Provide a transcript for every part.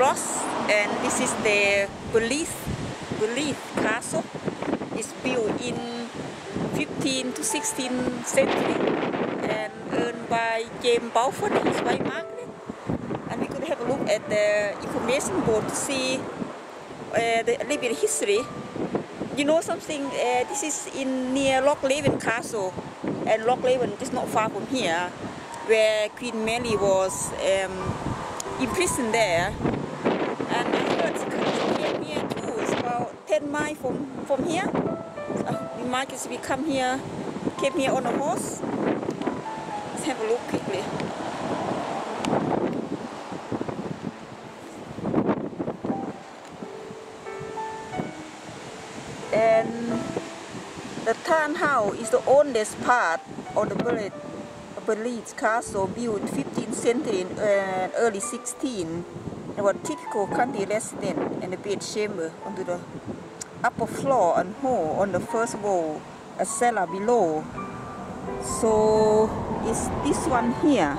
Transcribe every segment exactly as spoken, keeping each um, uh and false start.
cross, and this is the Burleigh Burleigh Castle. It's built in fifteenth to sixteenth century and earned by James Balfour and his wife Margaret. And we could have a look at the information board to see uh, the, a little bit of history. You know something? Uh, this is in near Lochleven Castle, and Lochleven is not far from here, where Queen Mary was um, imprisoned there. And I heard she came here too. It's about ten miles from from here. So we might just we come here, came here on a horse. Let's have a look quickly. And the townhouse is the oldest part of the Burleigh Castle, built fifteenth century and early sixteenth. It was typical country residence and a bedchamber onto the upper floor and hall on the first wall, a cellar below. So it's this one here.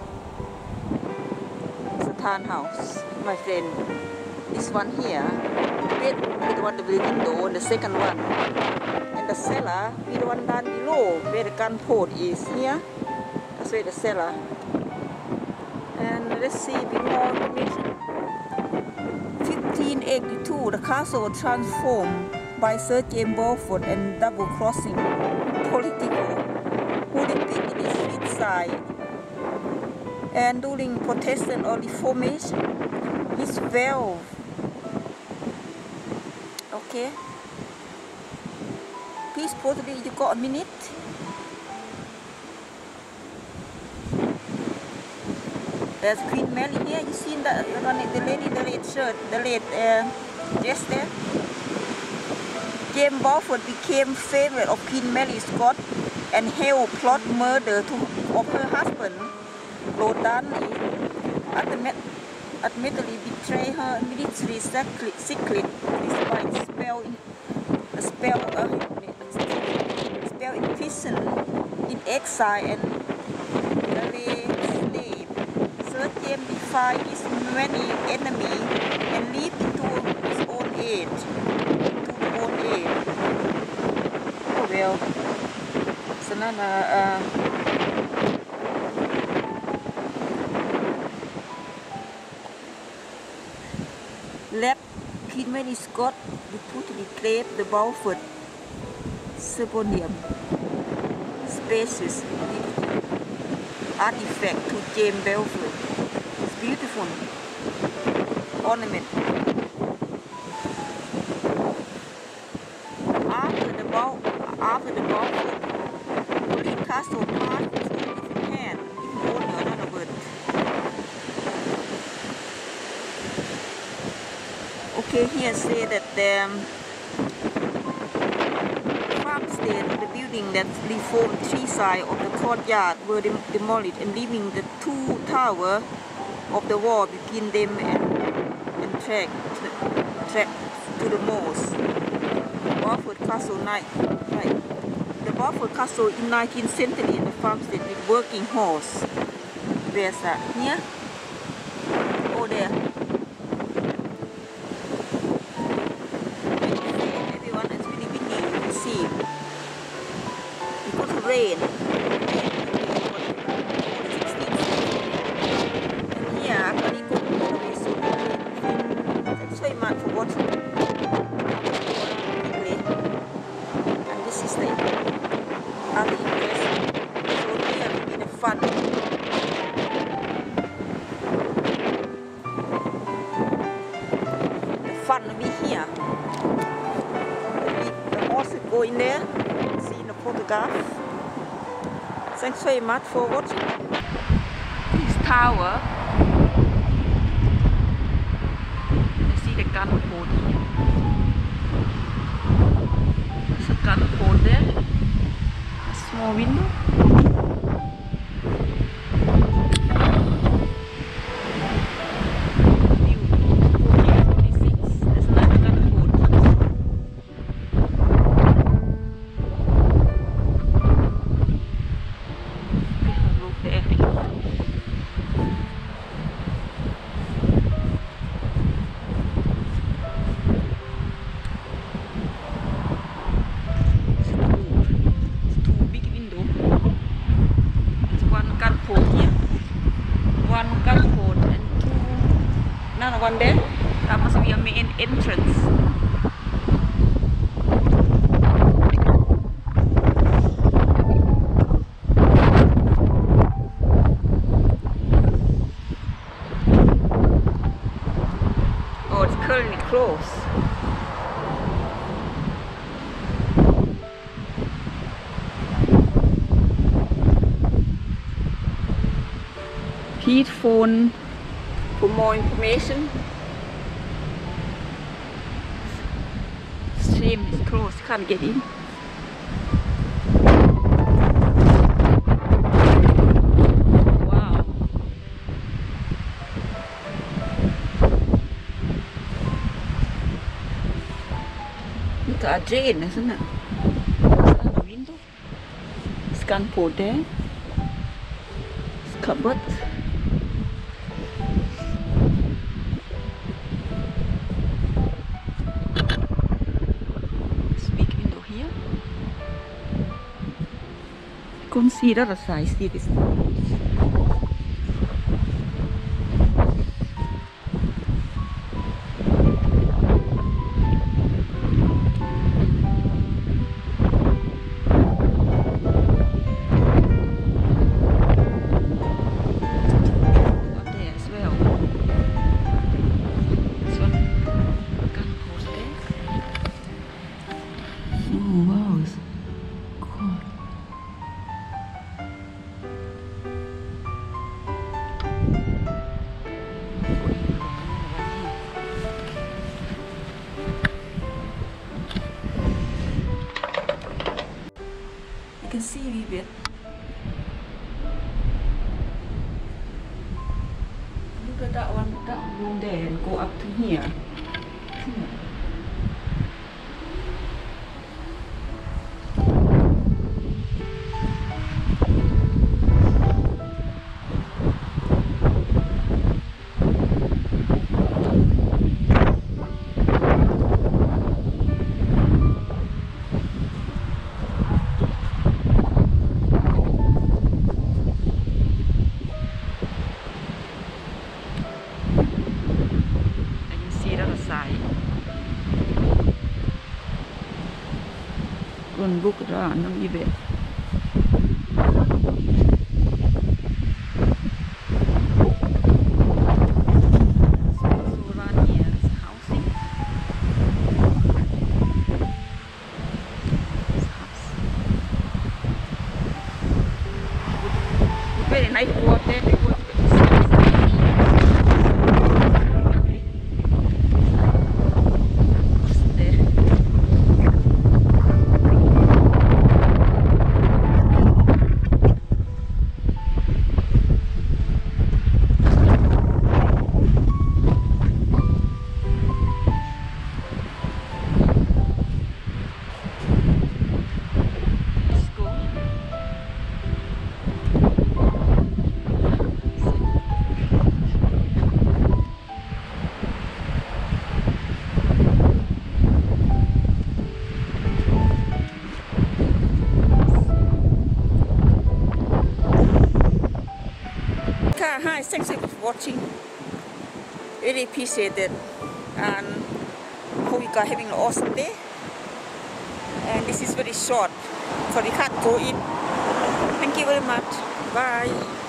It's a townhouse, my friend. This one here. With one the window on the second one, and the cellar with the one down below where the gun port is here. That's where the cellar. And let's see a bit more information. fifteen eighty-two, the castle was transformed by Sir James Balfour and double-crossing political who depicted its street side. And during Protestant or Reformation, his wealth. Okay. Please pause it. You got a minute. There's Queen Mary here. You seen the the lady, the red shirt, the red uh, dress there. James Balfour became favorite of Queen Mary Scott and held plot murder to of her husband, Lord Darnley. Admittedly betray her military secret despite spell in a spell uh, spell in prison, in exile, and slave. Sir James defied his many enemies and lived into his own age. To his own age. Oh well, so now uh, left Queen Mary Scott reputedly claimed the Balfour pseudonym species artifact to James Balfour. It's beautiful ornament. After the Bal after the Balfour, Burleigh Castle passed into a different hand, even older, another word. Okay, here say that the um, farmstead of the building that reformed three sides of the courtyard were dem demolished, and leaving the two towers of the wall between them and, and track, track to the moors. Balfour Castle night, right? The Balfour Castle in nineteenth century, the farmstead with working horse. Where's that? Here? Oh, there. Rain. And here, actually, go away soon. Thanks very much for watching. And this is the other impression. So here will be the fun. The fun will be here. The horse will go in there. See in the photograph. Thanks very much for watching. This tower. You see the gun port here. There's a gun port there. A small window. another one there. That must be a main entrance. Oh, it's currently closed. Please phone for more information. Stream is closed, can't get in. Wow. Look at a drain, isn't it? What's that, a window? Scan port there. It's cupboard. Consider the size of this. You can see a wee bit. Look at that one, that room there, and go up to here. Hmm. Run book around a wee bit. So around here is housing. This house. Very nice to go up there. Hi, thanks for watching. Really appreciate it, and hope you guys having an awesome day. And this is very short, so we can't go in. Thank you very much. Bye.